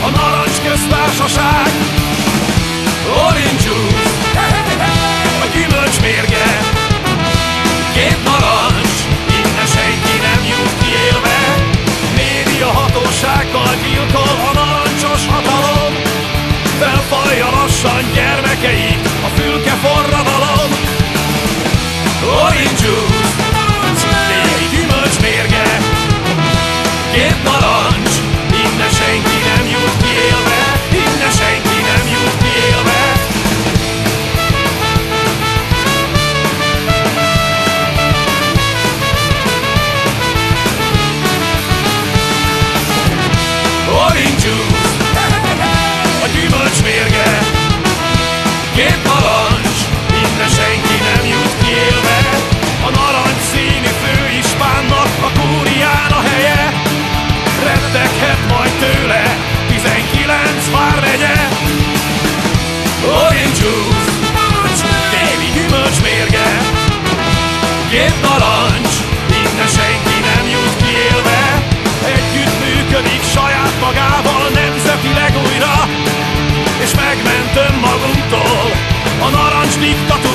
a narancs köztársaság. Orindzsúz, a gyümölcs mérge, két narancs, innen senki nem jut ki élve. Média hatósággal gyilkol a narancsos hatalom, felfalja lassan gyermekeik a fülke forradalom. Orindzsúz, téli gyümölcs mérge, két narancs, innen senki nem jut ki élve, innen senki nem jut ki élve. Orindzsúz, a gyümölcs mérge, két narancs, innen senki nem jut ki élve. A narancs színű főispánnak a kúrián a helye, retteghet majd tőle 19 vármegye. Orindzsúz, téli gyümölcs mérge, két narancs, innen senki nem jut ki élve. Együtt működik saját magával nemzetileg újra, és megment önmagunktól a narancs diktatúra.